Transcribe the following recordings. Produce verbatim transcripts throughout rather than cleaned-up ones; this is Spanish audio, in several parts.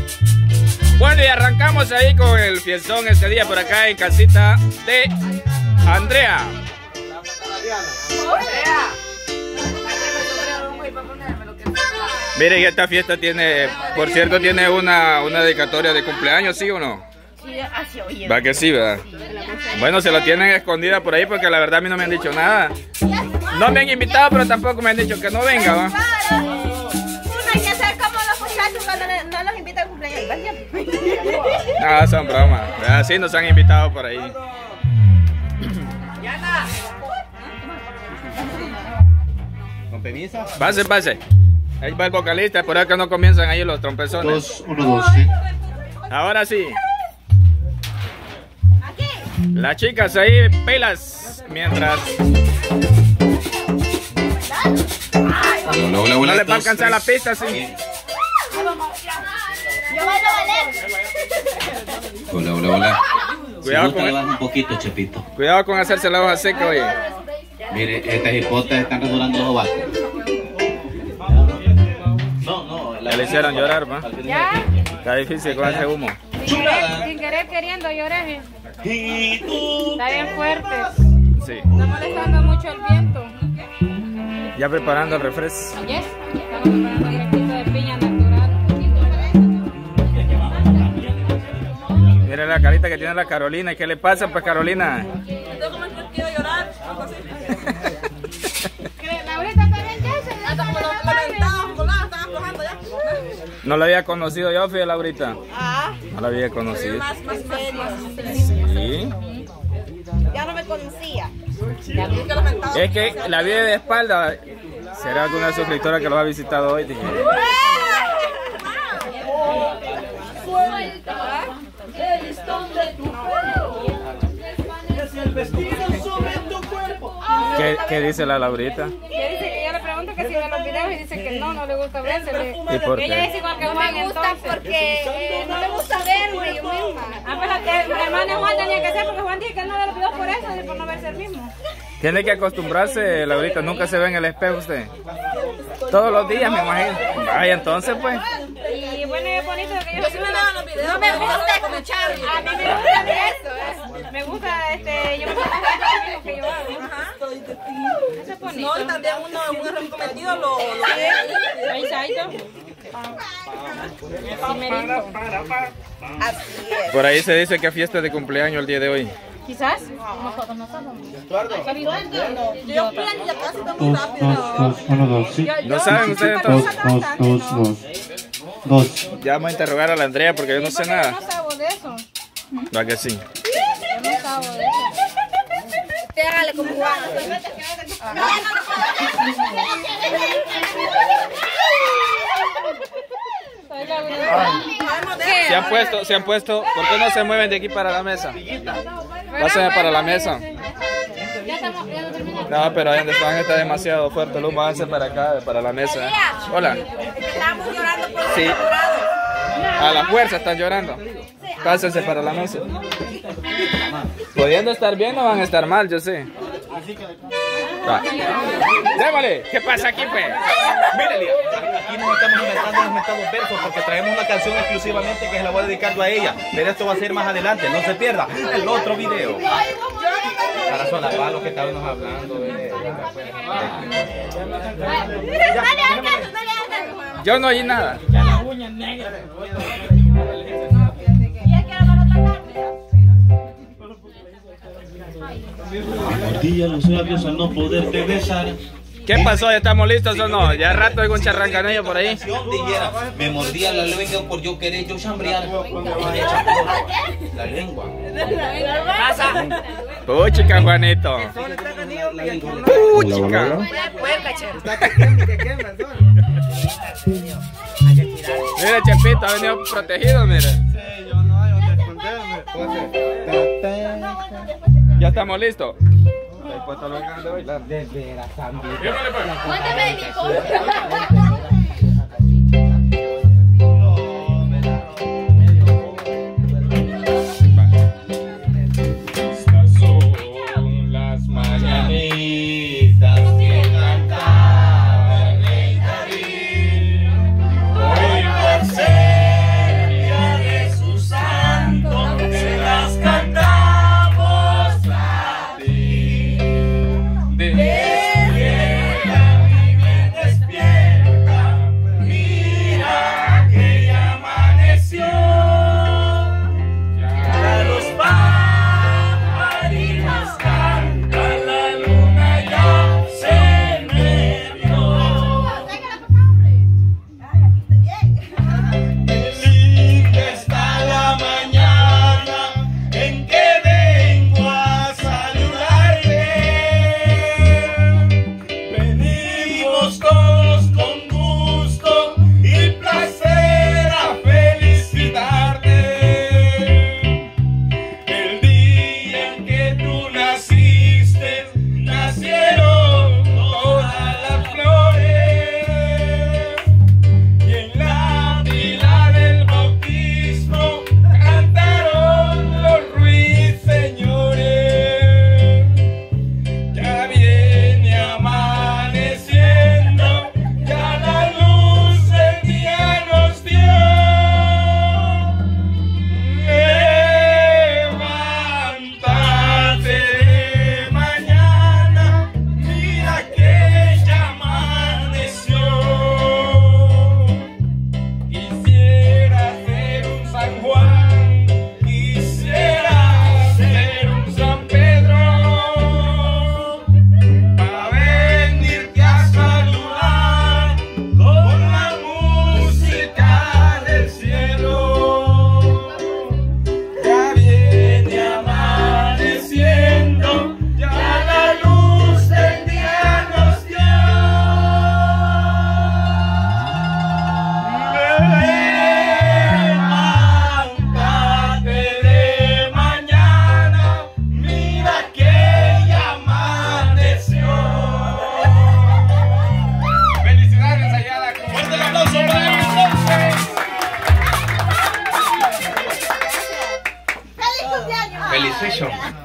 Bueno, y arrancamos ahí con el fiestón este día por acá en casita de Andrea. Miren, esta fiesta tiene, por cierto, tiene una, una dedicatoria de cumpleaños, ¿sí o no? Sí, así oye. Va que sí, ¿verdad? Bueno, se la tienen escondida por ahí porque la verdad a mí no me han dicho nada. No me han invitado, pero tampoco me han dicho que no venga, ¿va? Uno hay que hacer como los muchachos cuando no los invitan a cumpleaños. No, son bromas. Así nos han invitado por ahí. ¿Con permiso? Pase, pase. Ahí va el vocalista, por acá no comienzan ahí los trompezones. Dos, uno, dos, sí. Ahora sí. Las chicas ahí pelas mientras Hola, hola, hola, no les va a dos, alcanzar la tres. pista, sí. Hola, hola, hola. Cuidado Si gusta, con- le baja un poquito, Chepito. Cuidado con hacerse la hoja seca, oye. Mire, estas hipotas están redurando los ovacos. No, no. Ya le hicieron llorar, va. Ya, Está difícil con ese humo. sin querer, sin querer queriendo lloré. Está bien fuerte. Sí. Está molestando mucho el viento. Ya preparando el refresco. Yes. Estamos preparando un refresco de piña natural. Miren la carita que tiene la Carolina. ¿Y qué le pasa, pues, Carolina? Yo como que quiero llorar, algo así. Laurita también ya se Hasta como los calentados, volados, están aflojando ya. No la había conocido yo, fíjate, Laurita. Ah, No la había conocido. más, más serios. Sí. Ya no me conocía. Es que la vi de espalda. ¿Será alguna suscriptora que lo ha visitado hoy? Dije. ¿Qué, qué dice la Laurita? Ella dice que yo le pregunto que si ve los videos y dice que no, no le gusta verse. ¿Y por Ella qué? es igual que No Juan, me gusta entonces. porque eh, no me gusta verme yo misma. Ah, pero que el hermano de Juan tenía que ser porque Juan dice que él no ve los videos por eso y por no verse el mismo. Tiene que acostumbrarse, Laurita. Nunca se ve en el espejo usted. Todos los días, me imagino. Vaya, entonces, pues. Y bueno, es bonito que yo, Yo sí me veo los videos. No me gusta escucharlo. A mí me gusta de eso, ¿eh? Me gusta, este, yo me gusta lo mismo que yo hago. Eso es bonito. No, y también uno, un error cometido lo, lo ve. Ahí, Saito. Así merito. Así es. Por ahí se dice que fiesta de cumpleaños el día de hoy. Quizás nosotros no sabemos. Yo plan ya casi está muy Dos, rápido. dos, dos, uno, dos, sí. ¿No saben ustedes Dos, entonces? dos, dos, dos. Dos. Ya vamos a interrogar a la Andrea porque yo no sé Yo nada. no sabo de eso. Va que sí. Yo no sabo de eso. Te hágale como Juan. Soy la bruja. Se han puesto, se han puesto. ¿Por qué no se mueven de aquí para la mesa? Pásenme para la mesa. Ya estamos, ya no terminamos. No, pero ahí donde están está demasiado fuerte. Luz, váyanse para acá, para la mesa. Hola. Estamos llorando por Sí. los jurados. A la fuerza están llorando. Pásense para la mesa. Pudiendo estar bien, no van a estar mal, yo sé. Va. Démosle. ¿Qué pasa aquí, pues? Mírale, aquí nos estamos inventando los metados versos porque traemos una canción exclusivamente que se la voy a dedicar a ella. Pero esto va a ser más adelante, no se pierda el otro video. Para solapar lo que estábamos hablando. De... Yo no oí nada. Mordía los labios al no poderte besar. ¿Qué pasó? ¿Ya estamos listos o no? Ya rato hay un charrancanillo por ahí. Dijera, me mordía la lengua por yo querer yo chambrear. La lengua. Puchica, Juanito. Puchica. Mira, Chepito, ha venido protegido, mira. Ya estamos listos. Puesto los ganas de bailar. Cuéntame de mi cosa. Estas son las mañanitas que cantaba el rey David. Hoy por ser mi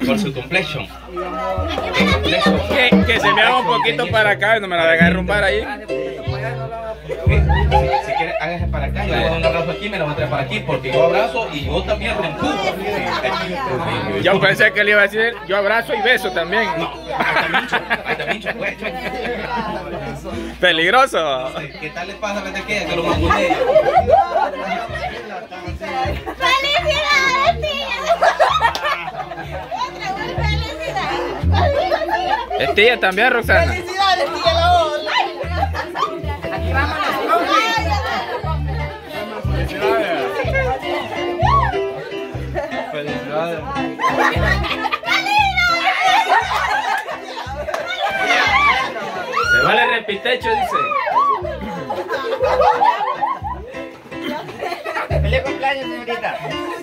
por su complexion. Que, que se me haga un poquito para acá y no me la venga a derrumbar ahí. Si quieres, hágase para acá. Yo le voy a dar un abrazo aquí, me lo voy a traer para aquí, porque yo abrazo y yo también reempujo. Yo pensé que le iba a decir, yo abrazo y beso también. No, ahí está Mincho, ahí está Mincho, pues. Peligroso. ¿Qué tal les pasa desde que que lo mangonea? ¡Felicidades, tía! ¡Otra felicidad! Es tía también, Roxana. ¡Felicidades, tía! La ola! Aquí vámonos. Felicidades. Se vale repitecho, dice. ¡Feliz cumpleaños, señorita!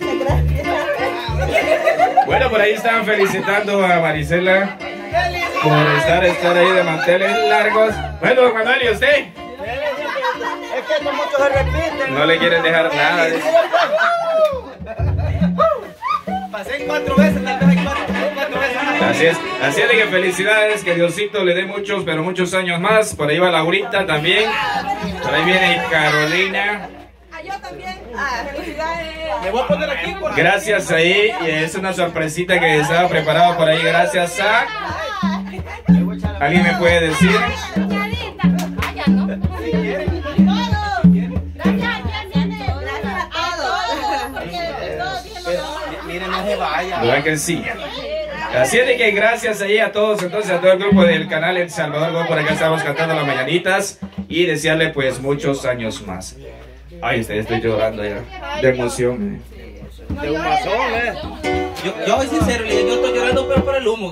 Bueno, por ahí estaban felicitando a Marisela por estar, estar ahí de manteles largos. Bueno, don Manuel, ¿y usted? Es que no mucho se repiten. No le quieren dejar nada. Dice. Pasé cuatro veces, tal vez hay cuatro, cuatro veces más. Así es, así es de que felicidades, que Diosito le dé muchos, pero muchos años más. Por ahí va Laurita también. Por ahí viene Carolina. Ah, yo también. Ah, felicidades. Me voy a poner aquí por Gracias ahí, y es una sorpresita que estaba preparado por ahí. Gracias a... ¿Alguien me puede decir? Miren, no se vaya. ¿Verdad que sí? Así es de que gracias ahí a todos, entonces a todo el grupo del canal El Salvador Go, por acá estamos cantando las mañanitas y desearle pues muchos años más. Ay, estoy, estoy llorando ya, de emoción. De un mazón, eh. Yo, yo soy sincero, yo estoy llorando pero por el humo.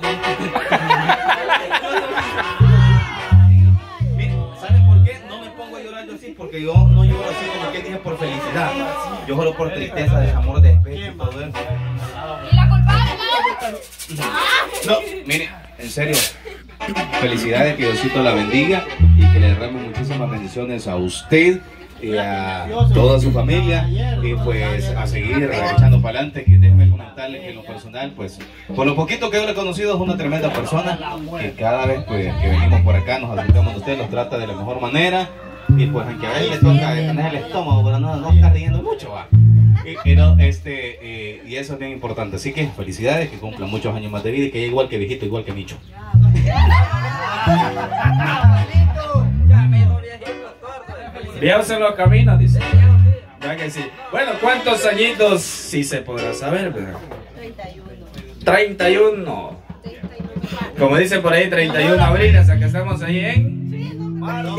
Miren, ¿saben por qué no me pongo a llorar yo así? Porque yo no lloro así como que dije por felicidad. Yo lloro por tristeza, desamor, despecho y todo eso. ¿Y la culpable? No, mire, en serio. Felicidades, que Diosito la bendiga y que le derrame muchísimas bendiciones a usted y a toda su familia, y pues a seguir echando para adelante. Que déjeme comentarle que en lo personal, pues por lo poquito que yo le he conocido, es una tremenda persona, que cada vez pues que venimos por acá nos acercamos a usted, los trata de la mejor manera, y pues aunque a veces le toca tener el estómago, pero no, no está riendo mucho, va. Y, y, no, este, eh, y eso es bien importante, así que felicidades, que cumplan muchos años más de vida y que sea igual que viejito, igual que Micho. Dios en los caminos, dice. ¿Verdad que sí? Bueno, ¿cuántos añitos sí se podrá saber, verdad? treinta y uno. Como dice por ahí, treinta y uno abriles, acá estamos ahí en... Marzo.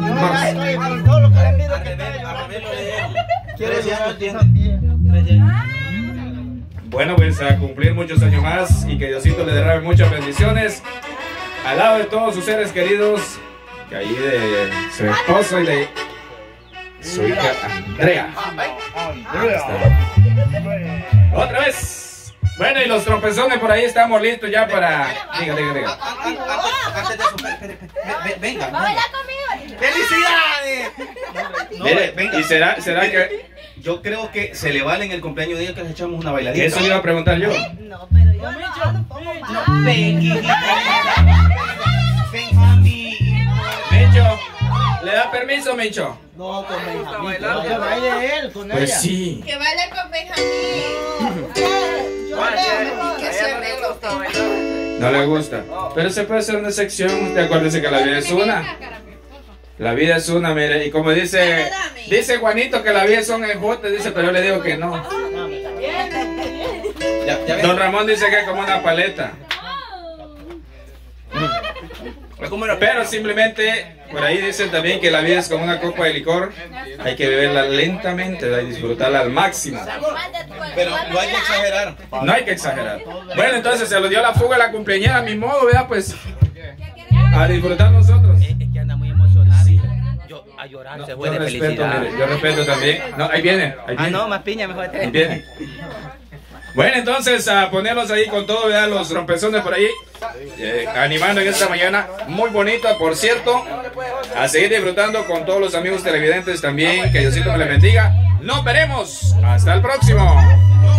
Bueno, pues a cumplir muchos años más y que Diosito le derrame muchas bendiciones al lado de todos sus seres queridos, que ahí de su esposo y de su hija Andrea. Ahí está. Otra vez. Bueno, y los trompezones por ahí estamos listos ya para... Diga, diga, diga. Antes de eso, venga. Hola conmigo. ¡Felicidades! Mire, venga. ¿Y será, será que...? Yo creo que se le vale en el cumpleaños de ella que les echamos una bailadita. Eso le iba a preguntar yo. No, pero yo no, No, ven, hijita. Ven a mí. Micho, ¿le da permiso, Micho? No, con Benjamín. No, que baile él con Pues ella. sí. Que baile con Benjamín. No le gusta. Pero se puede hacer una sección. Usted acuérdese que la vida es una. La vida es una, mire. Y como dice dice Juanito que la vida son enjotes, dice, pero yo le digo que no. Ya, ya ven. Don Ramón dice que es como una paleta. Pero simplemente, por ahí dicen también que la vida es como una copa de licor. Hay que beberla lentamente, hay que disfrutarla al máximo. Pero no hay que exagerar. No hay que exagerar. Bueno, entonces se lo dio la fuga a la cumpleañera a mi modo, ¿verdad? Pues a disfrutar nosotros. Es que anda muy emocionado. Sí. Yo a llorar No, se fue yo de respeto, felicidad. mire, yo respeto también. No, ahí viene, ahí Ah, viene. no, más piña mejor. Ahí viene. Bueno, entonces a ponerlos ahí con todo, ¿verdad? Los rompezones por ahí, eh, animando en esta mañana muy bonita, por cierto. A seguir disfrutando con todos los amigos televidentes también. Que Diosito me les bendiga. Nos veremos. Hasta el próximo.